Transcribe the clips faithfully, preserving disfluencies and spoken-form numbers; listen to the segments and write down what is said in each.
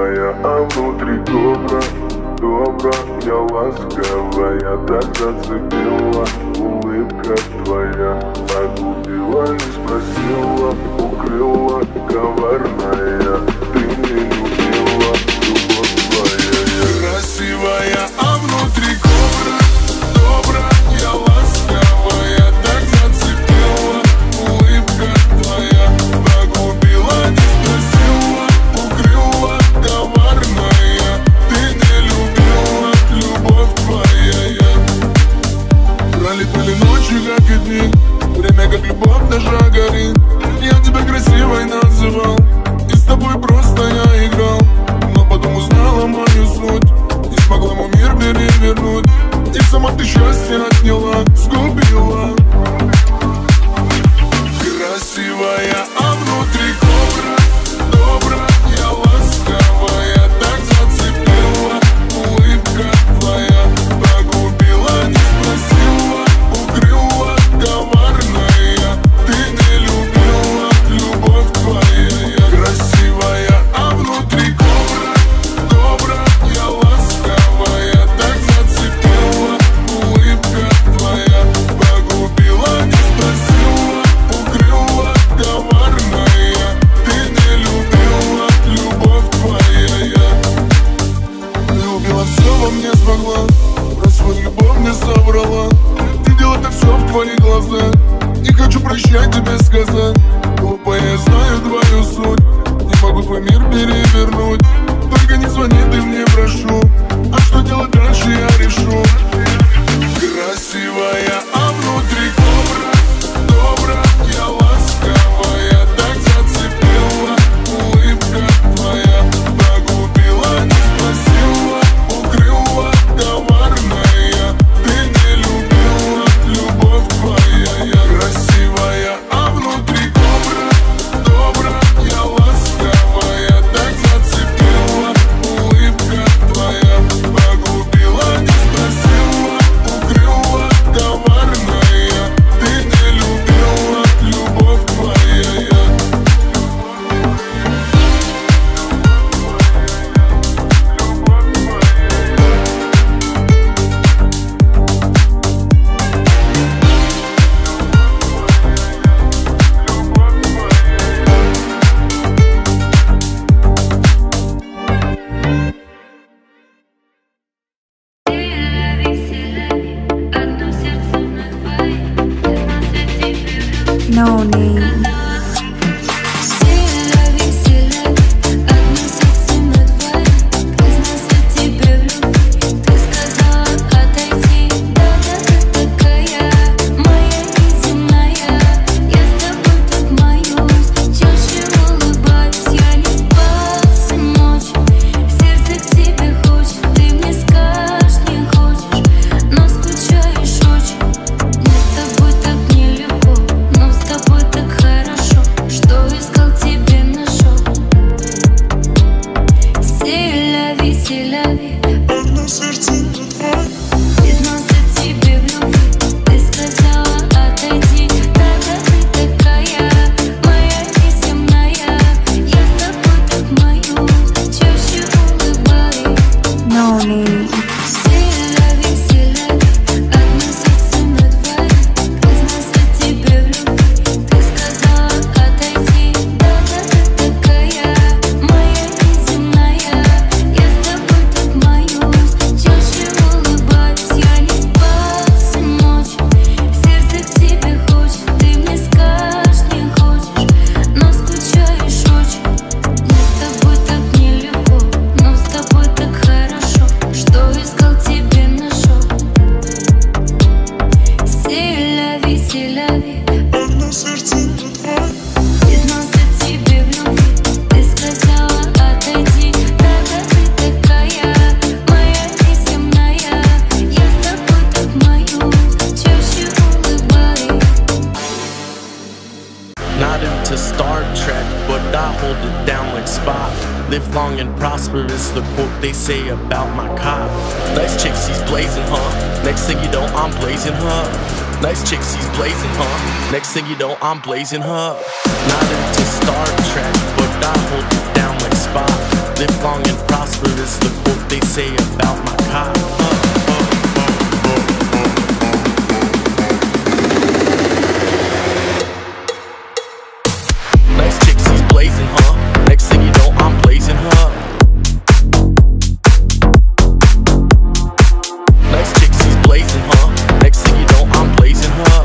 красивая, а внутри добра, добра, я ласковая, так зацепила. Улыбка твоя погубила, не спросила, укрыла, коварная. Ты не любила, любовь твоя. Красивая, а внутри добра, добра, я ласковая, так зацепила. Улыбка твоя погубила, не спросила, укрыла, коварная. Ты не любила, любовь твоя. Пролетали ночи, как и дни, время как любовь даже горит. Я тебя красивой называл, и с тобой просто я играл. Но потом узнала мою суть, не смогла ему мир перевернуть. И сама ты счастье отняла, сгубила. Красивая, а внутри добра, добра, я ласковая, так зацепила. Улыбка твоя погубила, не спросила, укрыла, коварная. Ты не любила, любовь твоя. Красивая, а внутри добра, добра, я ласковая, так зацепила. Улыбка твоя погубила, не спросила, укрыла, коварная. Ты не любила, любовь твоя. Любила все во мне смогла, про свою любовь не соврала. Видела это все в твоих глазах, не хочу прощать тебе сказать. Глупая, я знаю твою суть, не могу твой мир перевернуть. Только не звони, ты мне прошу, а что делать дальше я решу. Красивая, а внутри добра, добра, я ласковая, так зацепила. Улыбка твоя погубила, не спросила, укрыла, коварная. Ты не любила, любовь твоя. Красивая, а внутри добра, добра, я ласковая, так зацепила. Улыбка твоя погубила, не спросила, укрыла, коварная. Ты не любила, любовь твоя. No name. Live long and prosper is the quote they say about my cop. Nice chick, she's blazing, huh? Next thing you know, I'm blazing her. Nice chick, she's blazing, huh? Next thing you know, I'm blazing her. Not into Star Trek, but I hold it down like Spock. Live long and prosper is the quote they say about my cop. Nice chicks, he's blazing, huh? Next thing you know, I'm blazing her. Nice chicks, he's blazing, huh? Next thing you know, I'm blazing her.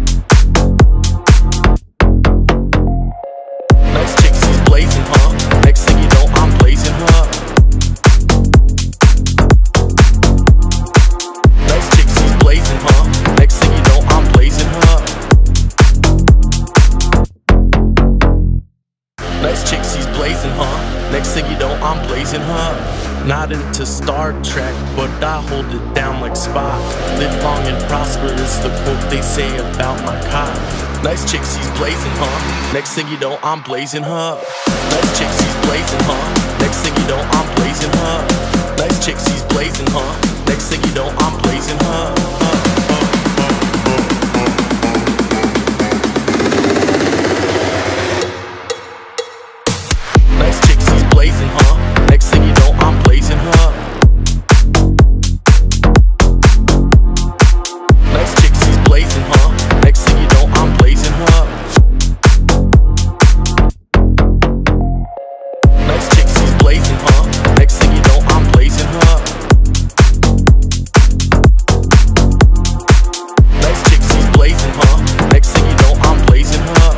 Nice chicks, he's blazing, huh? Next thing you know, I'm blazing her. Nice chicks, he's blazing, huh? Next thing you know, I'm blazing her. Nice chicks, he's blazing, huh? Next thing you know, I'm blazing her. Not into Star Trek, but I hold it down like Spock. Live long and prosper is the quote they say about my cop. Nice chicks, he's blazing, huh? Next thing you know, I'm blazing her. Nice chicks, he's blazing, huh? Next thing you know, I'm blazing her. Nice chicks, he's blazing, huh? Next thing you know, I'm blazing her. Nice chicks, he's blazing, huh? Next thing you know, I'm blazing her. Nice chicks, he's blazing, huh? Next thing you know, I'm blazing her. Nice chicks, he's blazing, huh? Next thing you know, I'm blazing her. Nice chicks, he's blazing, huh? Next thing you know, I'm blazing her.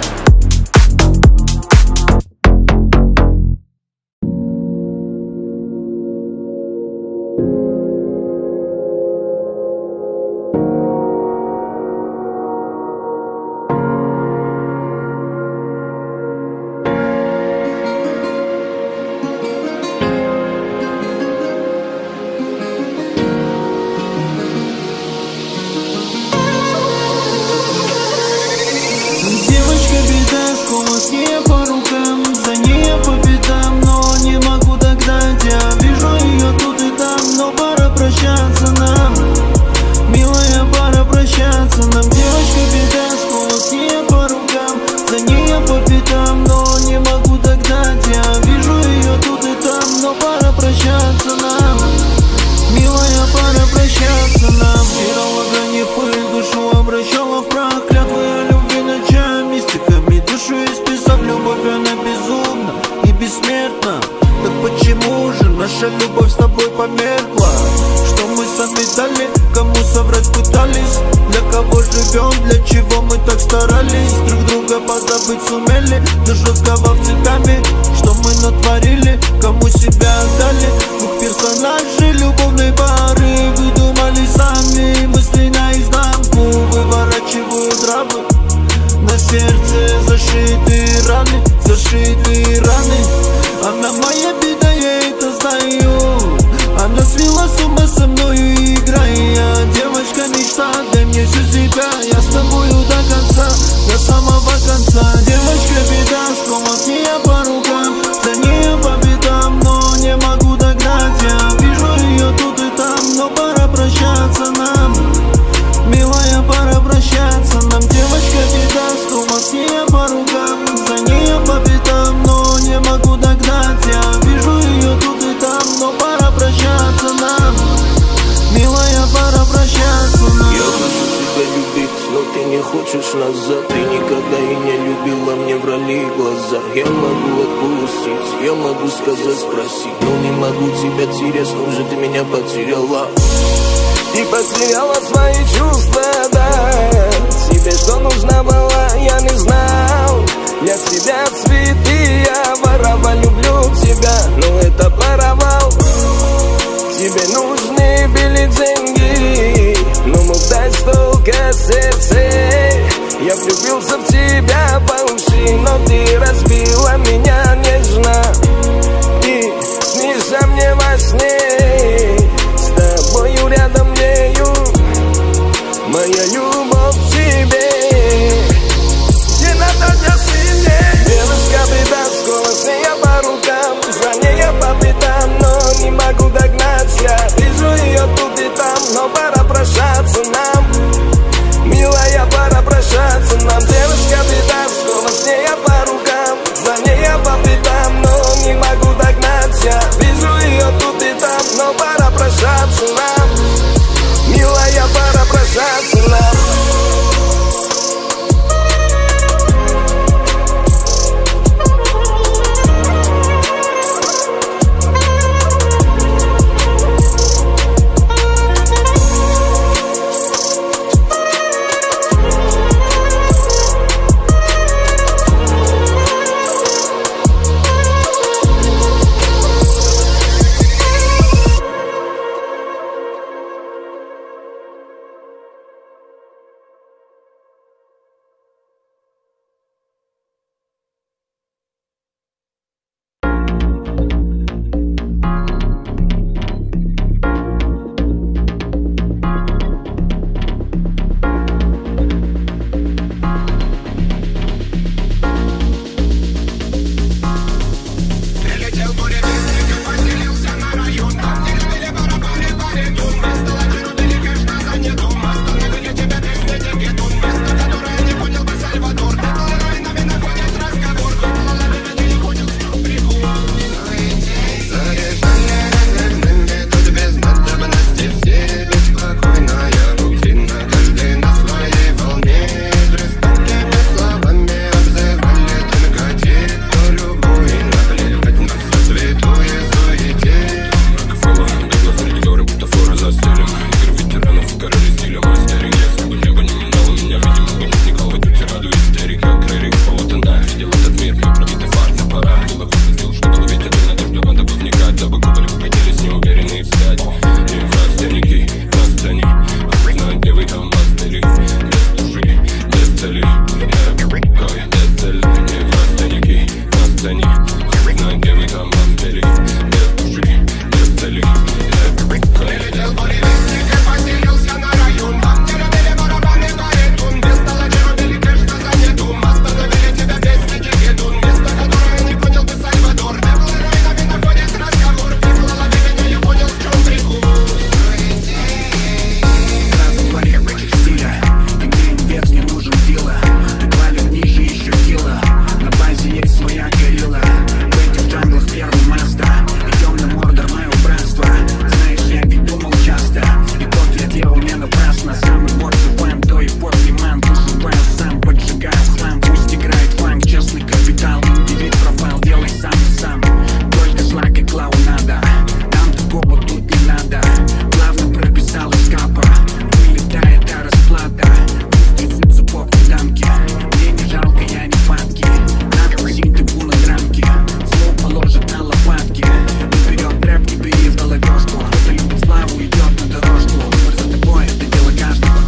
Девочка беда, сколос не по рукам, за ней я по пятам, но не могу догнать. Я вижу ее тут и там, но пора прощаться нам. Милая, пора прощаться нам. Девочка беда, сколос не по рукам, за ней я по пятам, но не могу догнать. Я вижу ее тут и там, но пора прощаться нам. Милая, пора прощаться нам. Стирала грани в пыль, душу обращала в прах, клятвы о любви ночами, стихами душу исписав. Любовь, она безумна и бессмертна. Так почему же наша любовь с тобой померкла? Что мы сами дали, кому соврать пытались? Для кого живем, для чего мы так старались? Друг друга позабыть сумели, душу сковав цепями. Что мы натворили, кому себя отдали? Двух персонажей любовной пары выдумали сами. Мысли наизнанку выворачивают рамы. На сердце зашитые раны, зашитые раны. Она моя беда, я это знаю. Она свела с ума со мною, играя. Девочка мечта, дай мне всю себя. Я с тобою до конца, до самого конца. Девочка беда, сколот не я по рукам, за ней я по пятам, но не могу догнать. Я вижу ее тут и там, но пора прощаться нам. Милая, пора прощаться нам. Девочка беда, сколот не я по рукам, за ней я по пятам, но не могу догнать. Я вижу ее тут и там, но пора прощаться нам. Милая, пора прощаться нам. Я хочу тебя любить, но ты не хочешь назад. Ты никогда и не любила, мне врали глаза. Я могу отпустить, я могу сказать, спросить, но не могу тебя терять, снова ты меня потеряла. И потеряла свои чувства, да. Тебе что нужно было, я не знал. Для тебя цветы я воровал, люблю тебя, но это воровал. Тебе нужны были деньги, но мог дать столько сердцей. Я влюбился в тебя по уши, но ты